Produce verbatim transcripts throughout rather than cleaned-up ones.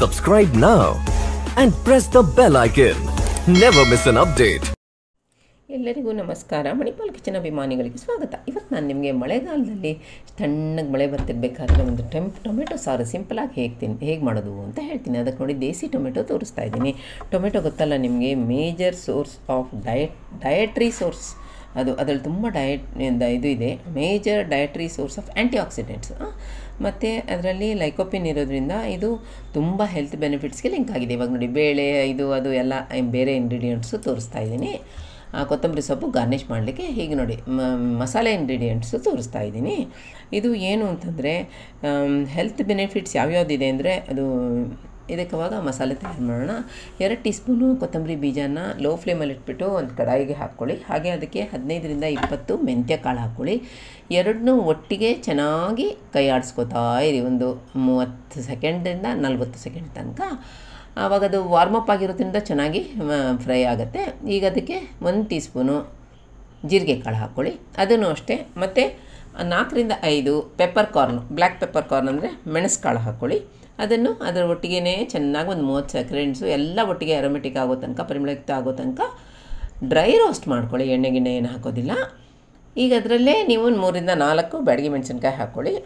Subscribe now and press the bell icon. Never miss an update. ಎಲ್ಲರಿಗೂ ನಮಸ್ಕಾರ. Manipal kitchen ಅಭಿಮಾನಿಗಳಿಗೆ ಸ್ವಾಗತ. ಇವತ್ತು ನಾನು ನಿಮಗೆ ಮಳೆಗಾಲದಲ್ಲಿ ತಣ್ಣಗೆ ಮಳೆ ಬರ್ತಿರ್ಬೇಕಾದ್ರೆ ಒಂದು ಟೆಂಪ್ ಟೊಮೆಟೊ ಸಾರು ಸಿಂಪಲಾಗಿ ಹೇಗೆ ತಿನ್ ಹೇಗೆ ಮಾಡೋದು ಅಂತ ಹೇಳ್ತೀನಿ. ಅದಕ್ಕೆ ನೋಡಿ ದೇಸಿ ಟೊಮೆಟೊ ತೋರಿಸ್ತಾ ಇದ್ದೀನಿ. ಟೊಮೆಟೊ ಗೊತ್ತಲ್ಲ ನಿಮಗೆ, major source of diet dietary source. ಅದು ಅದರಲ್ಲಿ ತುಂಬ ಡಯಟ್ ಇದು ಇದೆ, major dietary source of antioxidants. ಮತ್ತು ಅದರಲ್ಲಿ ಲೈಕೋಪಿನ್ ಇರೋದ್ರಿಂದ ಇದು ತುಂಬ ಹೆಲ್ತ್ ಬೆನಿಫಿಟ್ಸ್ಗೆ ಲಿಂಕ್ ಆಗಿದೆ. ಇವಾಗ ನೋಡಿ ಬೇಳೆ ಇದು ಅದು ಎಲ್ಲ ಬೇರೆ ಇಂಗ್ರೀಡಿಯೆಂಟ್ಸು ತೋರಿಸ್ತಾ ಇದ್ದೀನಿ. ಕೊತ್ತಂಬರಿ ಸೊಪ್ಪು ಗಾರ್ನಿಷ್ ಮಾಡಲಿಕ್ಕೆ ಹೀಗೆ ನೋಡಿ ಮಸಾಲೆ ಇಂಗ್ರೀಡಿಯೆಂಟ್ಸು ತೋರಿಸ್ತಾ ಇದ್ದೀನಿ. ಇದು ಏನು ಅಂತಂದರೆ ಹೆಲ್ತ್ ಬೆನಿಫಿಟ್ಸ್ ಯಾವ್ಯಾವುದಿದೆ ಅಂದರೆ ಅದು ಇದಕ್ಕೆ ಅವಾಗ ಮಸಾಲೆ ತಯಾರು ಮಾಡೋಣ. ಎರಡು ಟೀ ಸ್ಪೂನು ಕೊತ್ತಂಬರಿ ಬೀಜನ ಲೋ ಫ್ಲೇಮಲ್ಲಿ ಇಟ್ಬಿಟ್ಟು ಒಂದು ಕಡಾಯಿಗೆ ಹಾಕ್ಕೊಳ್ಳಿ. ಹಾಗೆ ಅದಕ್ಕೆ ಹದಿನೈದರಿಂದ ಇಪ್ಪತ್ತು ಮೆಂತ್ಯ ಕಾಳು ಹಾಕ್ಕೊಳ್ಳಿ. ಎರಡನ್ನೂ ಒಟ್ಟಿಗೆ ಚೆನ್ನಾಗಿ ಕೈ ಆಡಿಸ್ಕೋತಾ ಇರಿ ಒಂದು ಮೂವತ್ತು ಸೆಕೆಂಡಿಂದ ನಲ್ವತ್ತು ಸೆಕೆಂಡ್ ತನಕ. ಆವಾಗ ಅದು ವಾರ್ಮಪ್ ಆಗಿರೋದ್ರಿಂದ ಚೆನ್ನಾಗಿ ಫ್ರೈ ಆಗುತ್ತೆ. ಈಗ ಅದಕ್ಕೆ ಒಂದು ಟೀ ಸ್ಪೂನು ಜೀರಿಗೆ ಕಾಳು ಹಾಕ್ಕೊಳ್ಳಿ, ಅದನ್ನು ಅಷ್ಟೇ. ಮತ್ತು ನಾಲ್ಕರಿಂದ ಐದು peppercorn, black peppercorn ಅಂದರೆ ಮೆಣಸು ಕಾಳು ಹಾಕ್ಕೊಳ್ಳಿ. ಅದನ್ನು ಅದರ ಒಟ್ಟಿಗೆ ಚೆನ್ನಾಗಿ ಒಂದು ಮೂವತ್ತು ಸೆಕೆಂಡ್ಸು ಎಲ್ಲ ಒಟ್ಟಿಗೆ ಅರೋಮೆಟಿಕ್ ಆಗೋ ತನಕ, ಪರಿಮಳಯುಕ್ತ ಆಗೋ ತನಕ ಡ್ರೈ ರೋಸ್ಟ್ ಮಾಡ್ಕೊಳ್ಳಿ. ಎಣ್ಣೆ ಗಿಣ್ಣೆ ಏನು ಹಾಕೋದಿಲ್ಲ. ಈಗ ಅದರಲ್ಲೇ ನೀವು ಒಂದು ಮೂರಿಂದ ನಾಲ್ಕು ಬ್ಯಾಡಗಿ ಮೆಣಸಿನ್ಕಾಯಿ ಹಾಕ್ಕೊಳ್ಳಿ,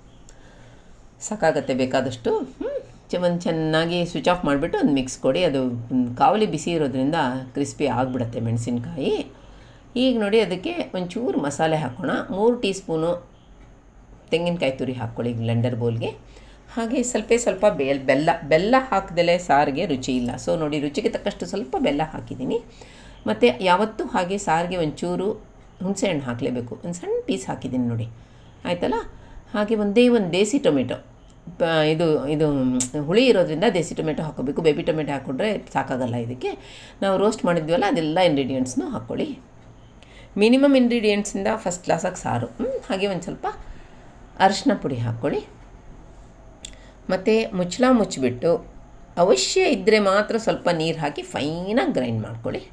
ಸಾಕಾಗತ್ತೆ ಬೇಕಾದಷ್ಟು. ಒಂದು ಚೆನ್ನಾಗಿ ಸ್ವಿಚ್ ಆಫ್ ಮಾಡಿಬಿಟ್ಟು ಒಂದು ಮಿಕ್ಸ್ ಕೊಡಿ. ಅದು ಕಾವಲಿ ಬಿಸಿ ಇರೋದ್ರಿಂದ ಕ್ರಿಸ್ಪಿ ಆಗಿಬಿಡುತ್ತೆ ಮೆಣಸಿನ್ಕಾಯಿ. ಈಗ ನೋಡಿ ಅದಕ್ಕೆ ಒಂಚೂರು ಮಸಾಲೆ ಹಾಕೋಣ. ಮೂರು ಟೀ ಸ್ಪೂನು ತೆಂಗಿನಕಾಯಿ ತುರಿ ಹಾಕ್ಕೊಳ್ಳಿ ಗ್ಲೆಂಡರ್ ಬೋಲ್ಗೆ. ಹಾಗೆ ಸ್ವಲ್ಪ ಸ್ವಲ್ಪ ಬೆಲ್ ಬೆಲ್ಲ ಬೆಲ್ಲ ಹಾಕಿದಲೇ ಸಾರಿಗೆ ರುಚಿ ಇಲ್ಲ. ಸೊ ನೋಡಿ ರುಚಿಗೆ ತಕ್ಕಷ್ಟು ಸ್ವಲ್ಪ ಬೆಲ್ಲ ಹಾಕಿದ್ದೀನಿ. ಮತ್ತು ಯಾವತ್ತೂ ಹಾಗೆ ಸಾರಿಗೆ ಒಂಚೂರು ಹುಣಸೆಹಣ್ಣು ಹಾಕಲೇಬೇಕು. ಒಂದು ಸಣ್ಣ ಪೀಸ್ ಹಾಕಿದ್ದೀನಿ ನೋಡಿ, ಆಯಿತಲ್ಲ. ಹಾಗೆ ಒಂದೇ ಒಂದು ದೇಸಿ ಟೊಮೆಟೊ, ಇದು ಇದು ಹುಳಿ ಇರೋದ್ರಿಂದ ದೇಸಿ ಟೊಮೆಟೊ ಹಾಕೋಬೇಕು. ಬೇಬಿ ಟೊಮೆಟೊ ಹಾಕ್ಕೊಂಡ್ರೆ ಸಾಕಾಗಲ್ಲ. ಇದಕ್ಕೆ ನಾವು ರೋಸ್ಟ್ ಮಾಡಿದ್ವಲ್ಲ ಅದೆಲ್ಲ ಇಂಗ್ರೀಡಿಯೆಂಟ್ಸ್ನೂ ಹಾಕ್ಕೊಳ್ಳಿ. ಮಿನಿಮಮ್ ಇಂಗ್ರೀಡಿಯೆಂಟ್ಸಿಂದ ಫಸ್ಟ್ ಕ್ಲಾಸಾಗಿ ಸಾರು. ಹಾಗೆ ಒಂದು ಸ್ವಲ್ಪ ಅರಿಶಿನ ಪುಡಿ ಹಾಕ್ಕೊಳ್ಳಿ. ಮತ್ತು ಮುಚ್ಚಳ ಮುಚ್ಚಿಬಿಟ್ಟು ಅವಶ್ಯ ಇದ್ದರೆ ಮಾತ್ರ ಸ್ವಲ್ಪ ನೀರು ಹಾಕಿ ಫೈನಾಗಿ ಗ್ರೈಂಡ್ ಮಾಡ್ಕೊಳ್ಳಿ.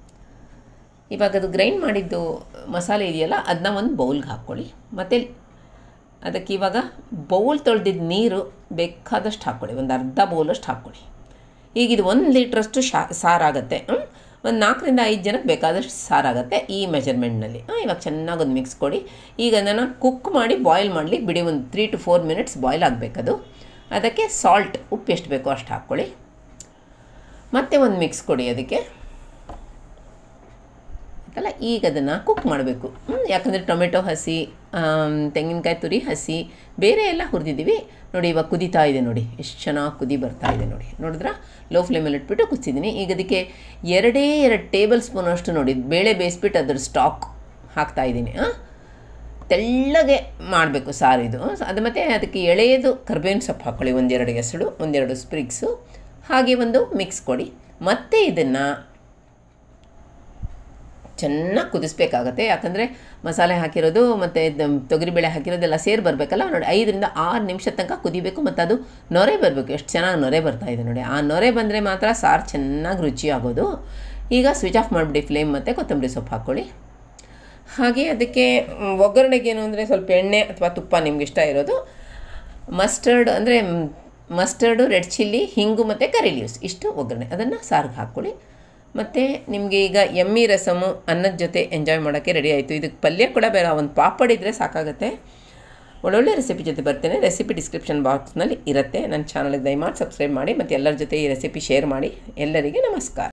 ಇವಾಗ ಅದು ಗ್ರೈಂಡ್ ಮಾಡಿದ್ದು ಮಸಾಲೆ ಇದೆಯಲ್ಲ ಅದನ್ನ ಒಂದು ಬೌಲ್ಗೆ ಹಾಕ್ಕೊಳ್ಳಿ. ಮತ್ತು ಅದಕ್ಕೆ ಇವಾಗ ಬೌಲ್ ತೊಳೆದಿದ್ದ ನೀರು ಬೇಕಾದಷ್ಟು ಹಾಕ್ಕೊಳ್ಳಿ, ಒಂದು ಅರ್ಧ ಬೌಲಷ್ಟು ಹಾಕ್ಕೊಳ್ಳಿ. ಈಗ ಇದು ಒಂದು ಲೀಟ್ರಷ್ಟು ಶಾ ಸಾರಾಗುತ್ತೆ. ಒಂದು ನಾಲ್ಕರಿಂದ ಐದು ಜನಕ್ಕೆ ಬೇಕಾದಷ್ಟು ಸಾರಾಗುತ್ತೆ ಈ ಮೆಜರ್ಮೆಂಟ್ನಲ್ಲಿ. ಇವಾಗ ಚೆನ್ನಾಗಿ ಒಂದು ಮಿಕ್ಸ್ ಕೊಡಿ. ಈಗ ಅದನ್ನು ಕುಕ್ ಮಾಡಿ ಬಾಯ್ಲ್ ಮಾಡಲಿ ಬಿಡಿ. ಒಂದು three to four minutes boil ಆಗಬೇಕದು. ಅದಕ್ಕೆ ಸಾಲ್ಟ್, ಉಪ್ಪು ಎಷ್ಟು ಬೇಕೋ ಅಷ್ಟು ಹಾಕ್ಕೊಳ್ಳಿ. ಮತ್ತೆ ಒಂದು ಮಿಕ್ಸ್ ಕೊಡಿ ಅದಕ್ಕೆ, ಆಯ್ತಲ್ಲ. ಈಗ ಅದನ್ನು ಕುಕ್ ಮಾಡಬೇಕು. ಯಾಕಂದರೆ ಟೊಮೆಟೊ ಹಸಿ, ತೆಂಗಿನಕಾಯಿ ತುರಿ ಹಸಿ, ಬೇರೆ ಎಲ್ಲ ಹುರಿದಿದ್ದೀವಿ ನೋಡಿ. ಇವಾಗ ಕುದೀತಾ ಇದೆ ನೋಡಿ, ಎಷ್ಟು ಚೆನ್ನಾಗಿ ಕುದಿ ಬರ್ತಾ ಇದೆ ನೋಡಿ. ನೋಡಿದ್ರಾ, ಲೋ ಫ್ಲೇಮಲ್ಲಿ ಇಟ್ಬಿಟ್ಟು ಕುದಿಸಿದ್ದೀನಿ. ಈಗ ಅದಕ್ಕೆ ಎರಡೇ ಎರಡು ಟೇಬಲ್ ಸ್ಪೂನ್ ಅಷ್ಟು ನೋಡಿ ಬೇಳೆ ಬೇಯಿಸ್ಬಿಟ್ಟು ಅದ್ರ ಸ್ಟಾಕ್ ಹಾಕ್ತಾಯಿದ್ದೀನಿ. ತೆಳ್ಳಗೆ ಮಾಡಬೇಕು ಸಾರು ಇದು. ಅದು ಮತ್ತು ಅದಕ್ಕೆ ಎಳೆಯದು ಕರ್ಬೇವಿನ ಸೊಪ್ಪು ಹಾಕ್ಕೊಳ್ಳಿ, ಒಂದೆರಡು ಎಸಳು, ಒಂದೆರಡು ಸ್ಪ್ರಿಗ್ಸು. ಹಾಗೆ ಒಂದು ಮಿಕ್ಸ್ ಕೊಡಿ. ಮತ್ತು ಇದನ್ನು ಚೆನ್ನಾಗಿ ಕುದಿಸ್ಬೇಕಾಗತ್ತೆ. ಯಾಕಂದರೆ ಮಸಾಲೆ ಹಾಕಿರೋದು ಮತ್ತು ತೊಗರಿಬೇಳೆ ಹಾಕಿರೋದೆಲ್ಲ ಸೇರಿ ಬರಬೇಕಲ್ಲ. ನೋಡಿ ಐದರಿಂದ ಆರು ನಿಮಿಷ ತನಕ ಕುದಿಬೇಕು. ಮತ್ತು ಅದು ನೊರೆ ಬರಬೇಕು. ಎಷ್ಟು ಚೆನ್ನಾಗಿ ನೊರೆ ಬರ್ತಾಯಿದೆ ನೋಡಿ. ಆ ನೊರೆ ಬಂದರೆ ಮಾತ್ರ ಸಾರು ಚೆನ್ನಾಗಿ ರುಚಿ ಆಗೋದು. ಈಗ ಸ್ವಿಚ್ ಆಫ್ ಮಾಡಿಬಿಡಿ ಫ್ಲೇಮ್. ಮತ್ತು ಕೊತ್ತಂಬರಿ ಸೊಪ್ಪು ಹಾಕ್ಕೊಳ್ಳಿ. ಹಾಗೆ ಅದಕ್ಕೆ ಒಗ್ಗರಣೆಗೇನು ಅಂದರೆ ಸ್ವಲ್ಪ ಎಣ್ಣೆ ಅಥವಾ ತುಪ್ಪ ನಿಮ್ಗೆ ಇಷ್ಟ ಇರೋದು. ಮಸ್ಟರ್ಡ್ ಅಂದರೆ ಮಸ್ಟರ್ಡು, ರೆಡ್ ಚಿಲ್ಲಿ, ಹಿಂಗು ಮತ್ತು ಕರಿ ಲೀವ್ಸ್, ಇಷ್ಟು ಒಗ್ಗರಣೆ. ಅದನ್ನು ಸಾರಿಗೆ ಹಾಕ್ಕೊಳ್ಳಿ. ಮತ್ತು ನಿಮಗೆ ಈಗ ಎಮ್ಮಿ ರಸಮು ಅನ್ನದ ಜೊತೆ ಎಂಜಾಯ್ ಮಾಡೋಕ್ಕೆ ರೆಡಿ ಆಯಿತು. ಇದಕ್ಕೆ ಪಲ್ಯ ಕೂಡ ಬೇಡ, ಒಂದು ಪಾಪಡ್ ಇದ್ದರೆ ಸಾಕಾಗುತ್ತೆ. ಒಳ್ಳೊಳ್ಳೆ ರೆಸಿಪಿ ಜೊತೆ ಬರ್ತೇನೆ. ರೆಸಿಪಿ ಡಿಸ್ಕ್ರಿಪ್ಷನ್ ಬಾಕ್ಸ್ನಲ್ಲಿ ಇರುತ್ತೆ. ನನ್ನ ಚಾನಲ್ಗೆ ದಯಮಾಡಿ ಸಬ್ಸ್ಕ್ರೈಬ್ ಮಾಡಿ ಮತ್ತು ಎಲ್ಲರ ಜೊತೆ ಈ ರೆಸಿಪಿ ಶೇರ್ ಮಾಡಿ. ಎಲ್ಲರಿಗೆ ನಮಸ್ಕಾರ.